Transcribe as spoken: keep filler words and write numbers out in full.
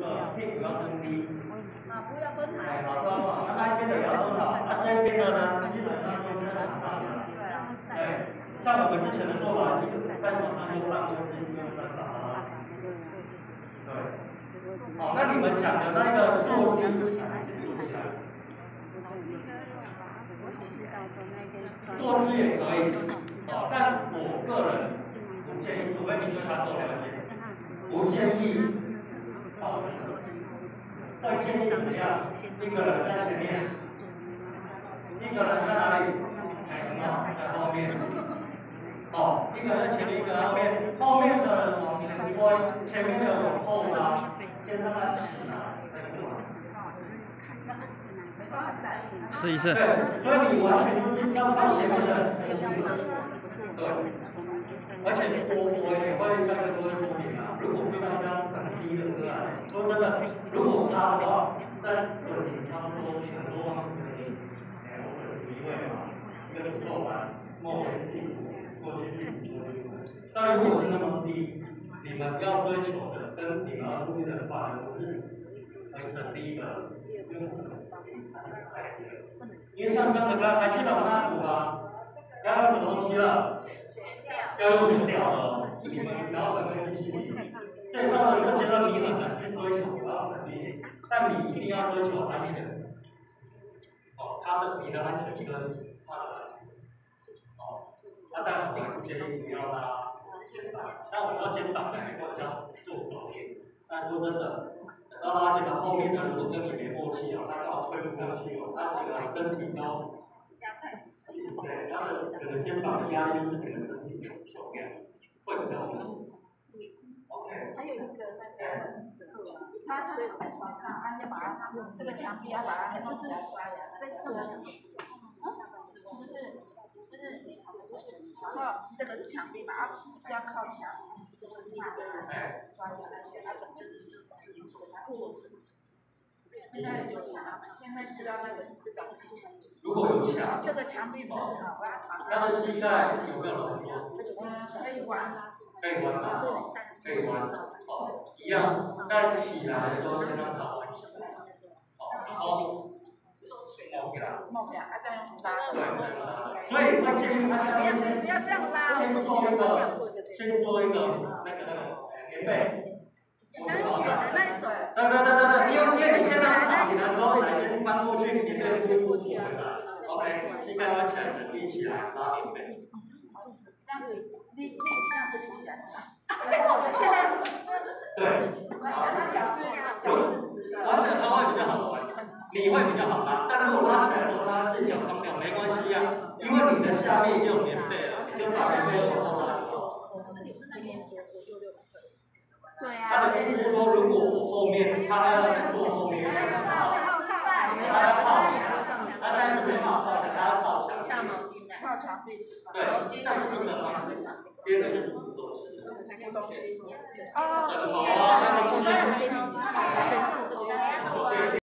个屁股要蹲低。 啊，不要蹲哎， 好。 好，蹲好，那那一边的也要蹲好，那这一边的呢，基本上都是在床上的。 对啊。 对，像我们之前的做法，在床上就放就是一二三法啊。对。好，那你们讲的那个坐姿，坐起来。坐姿也可以，哦，但我个人不建议，除非你对他够了解，不建议抱着。会建议怎么样？一个人在前面，一个人在哪里？哎，很好，在后面。哦，一个人在前面，一个人在后面，后面的人往前推，前面的人往后拉，先让他起来，再过来。 试一试。 对，所以你完全就是要靠前面的人先去做。对。而且我我也会再跟各位说明啊，如果遇到这样很低的个案，说真的，如果他的话，在水平操作很多方式可以，哎，我水平一位嘛，一个做完，摸回屁股，过去屁股过去。但如果是那么低，你们要追求的跟你们要注意的反而是很省力的，因为我们太低了。因为像刚才刚还记得我那图吗？要用什么东西了？要用悬吊了，你们不要等在机器里。所以到了这个阶段，你很难去追求不要省力，但你一定要追求安全。哦，他的你的安全跟他的安全。哦，那但是我还是建议不要拉肩膀。但我知道肩膀在美国叫束手链，但说真的，等到拉肩膀后面的人如果跟你没默契哦，他刚好推不上去哦，他整个身体都。对，他的整个肩膀压力是整个身体的重量会比较明显。OK。 还有一个那个，他他在床上，他要把它这个墙壁要把它弄起来刷牙，这个就是就是就是，然后这个是墙壁嘛，它是要靠墙，那刷牙那些，它总就是这种事情做，它做。现在有墙，现在需要那个这种技巧。 如果有墙， 这个墙壁不是很好挖。 他的膝盖有没有老说？ 嗯，可以弯。 可以弯吗？可以弯。哦，一样，在起来的时候先让它弯起来。哦，然后冒给他。 冒给他，再用拉。 对，所以会建议他下面先不要这样拉。 先做一个，先做一个那个那个棉被。 像卷的那一种。 对对对对对，因为因为你现在躺的时候，来先翻过去，你再一步坐回来 ，OK， 膝盖弯起来，整立起来，拉棉被。 这样子立立这样子立起来。 对，弯的它会比较好弯，你会比较好拉，但如果拉起来的话，它自己脚放掉没关系啊，因为你的下面已经有棉被了，你就把棉被往后拉就好。 对啊。 他的意思是说，如果我后面他要在坐后面，他要靠墙，他现在是没办法靠墙，他要靠墙。 靠墙壁。 对，这是一个方式。第二个就是补东西。 补东西。 哦。好啊，补东西。